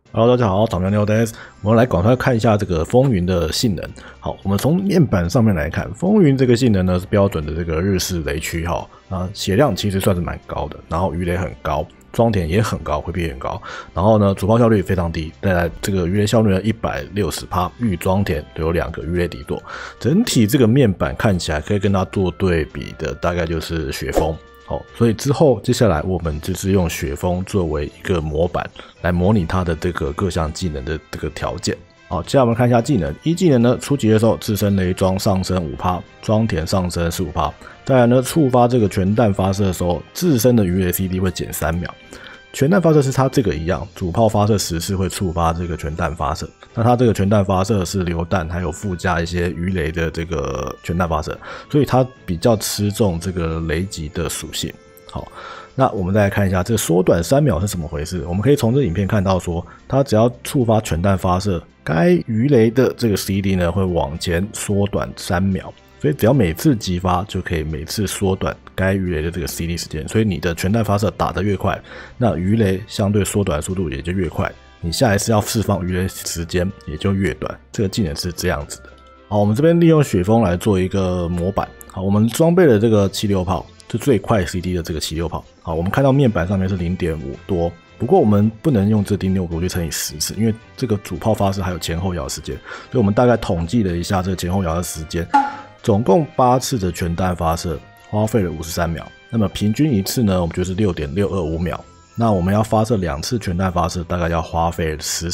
Hello， 大家好，早喵 Des， 我们来赶快看一下这个风云的性能。好，我们从面板上面来看，风云这个性能呢是标准的这个日式雷区哈，血量其实算是蛮高的，然后鱼雷很高，装填也很高，回避也很高，然后呢主炮效率非常低，带来这个鱼雷效率呢160%，预装填都有2个鱼雷底座，整体这个面板看起来可以跟它做对比的，大概就是雪峰。好，所以之后接下来我们就是用雪峰作为一个模板来模拟它的这个各项技能的这个条件。好，接下来我们看一下技能。一技能呢，初级的时候自身雷装上升 5%， 装填上升 15%。再来呢，触发这个全弹发射的时候，自身的鱼雷 CD 会减3秒。全弹发射是它这个一样，主炮发射10次会触发这个全弹发射。那它这个全弹发射是榴弹，还有附加一些鱼雷的这个全弹发射，所以它比较吃重这个雷击的属性。好，那我们再来看一下这个缩短3秒是怎么回事。我们可以从这影片看到说，它只要触发全弹发射，该鱼雷的这个 CD 呢会往前缩短3秒。所以只要每次击发就可以每次缩短该鱼雷的这个 CD 时间，所以你的全弹发射打得越快，那鱼雷相对缩短的速度也就越快，你下一次要释放鱼雷时间也就越短。这个技能是这样子的。好，我们这边利用雪峰来做一个模板。好，我们装备了这个76炮，是最快 CD 的这个76炮。好，我们看到面板上面是 0.5 多。不过我们不能用这 0.5 多去乘以10次，因为这个主炮发射还有前后摇时间，所以我们大概统计了一下这个前后摇的时间。总共8次的全弹发射，花费了53秒。那么平均一次呢，我们就是 6.625 秒。那我们要发射2次全弹发射，大概要花费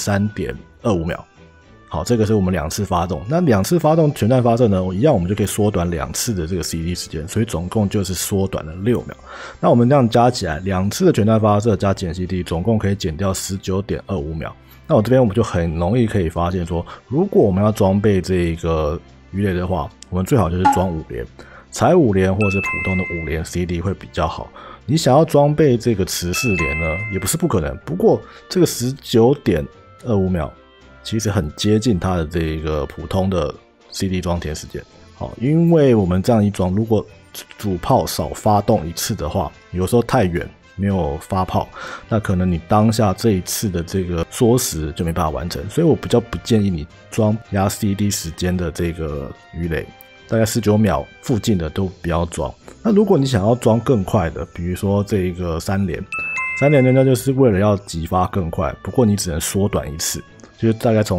13.25 秒。好，这个是我们2次发动。那2次发动全弹发射呢，一样我们就可以缩短2次的这个 CD 时间，所以总共就是缩短了6秒。那我们这样加起来，2次的全弹发射加减 CD， 总共可以减掉 19.25 秒。那我这边我们就很容易可以发现说，如果我们要装备这个鱼雷的话，我们最好就是装5连，踩5连或者是普通的5连 CD 会比较好。你想要装备这个持4连呢，也不是不可能。不过这个 19.25 秒其实很接近它的这个普通的 CD 装填时间。好，因为我们这样一装，如果主炮少发动1次的话，有时候太远没有发炮，那可能你当下这一次的这个缩时就没办法完成，所以我比较不建议你装压 CD 时间的这个鱼雷，大概19秒附近的都不要装。那如果你想要装更快的，比如说这个3连呢，就是为了要击发更快，不过你只能缩短1次，就是大概从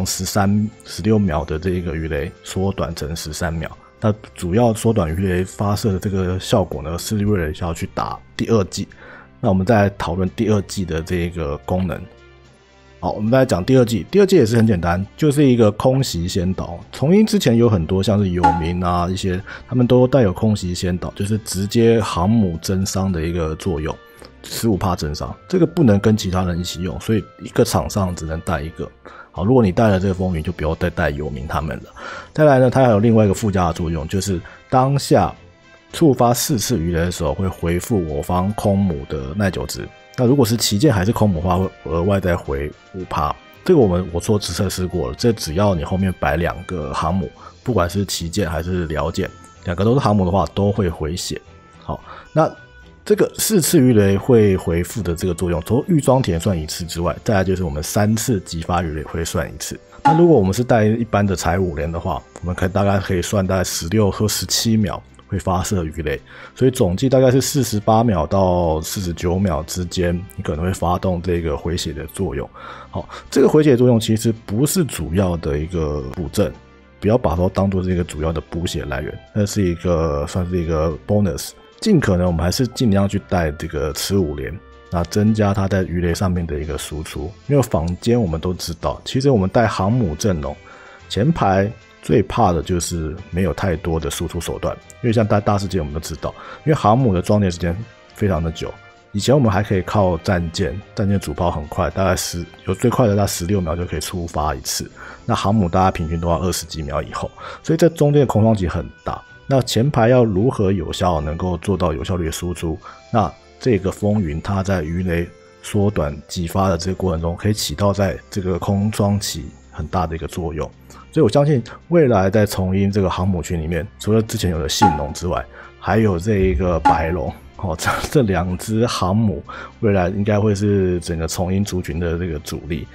16秒的这个鱼雷缩短成13秒。那主要缩短鱼雷发射的这个效果呢，是为了要去打第2季。那我们再来讨论第2季的这个功能。好，我们再来讲第2季。第2季也是很简单，就是一个空袭先导。从因之前有很多像是有名啊一些，他们都带有空袭先导，就是直接航母增伤的一个作用，15%增伤。这个不能跟其他人一起用，所以一个场上只能带一个。好，如果你带了这个风云，就不要再带有名他们了。再来呢，它还有另外一个附加的作用，就是当下触发4次鱼雷的时候，会回复我方空母的耐久值。那如果是旗舰还是空母的话，会额外再回 5%。这个我做测试过了，这只要你后面摆2个航母，不管是旗舰还是僚舰，2个都是航母的话，都会回血。好，那这个4次鱼雷会回复的这个作用，除了预装填算1次之外，再来就是我们3次击发鱼雷会算1次。那如果我们是带一般的踩5连的话，我们大概可以算大概16和17秒会发射鱼雷，所以总计大概是48秒到49秒之间，你可能会发动这个回血的作用。好，这个回血作用其实不是主要的一个补正，不要把它当做是一个主要的补血来源，那是一个算是一个 bonus。尽可能我们还是尽量去带这个持5连，那增加它在鱼雷上面的一个输出。因为坊间我们都知道，其实我们带航母阵容前排最怕的就是没有太多的输出手段，因为像大世界我们都知道，因为航母的装填时间非常的久。以前我们还可以靠战舰主炮很快，大概有最快的大概16秒就可以出发1次，那航母大概平均都要20几秒以后，所以这中间的空窗期很大。那前排要如何有效能够做到有效率的输出？那这个风云它在鱼雷缩短击发的这个过程中，可以起到在这个空窗期很大的一个作用。所以我相信未来在从鹰这个航母群里面，除了之前有的信龙之外，还有这一个白龙。这2只航母未来应该会是整个从鹰族群的这个主力。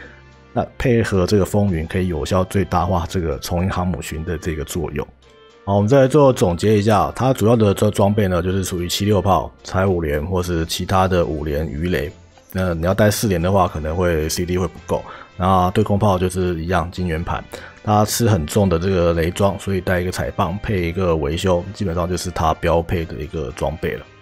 那配合这个风云，可以有效最大化这个重型航母群的这个作用。好，我们再来做总结一下，它主要的这装备呢，就是属于76炮、拆5连或是其他的5连鱼雷。那你要带4连的话，可能会 CD 会不够。那对空炮就是一样，金圆盘，它吃很重的这个雷装，所以带一个踩棒配一个维修，基本上就是它标配的一个装备了。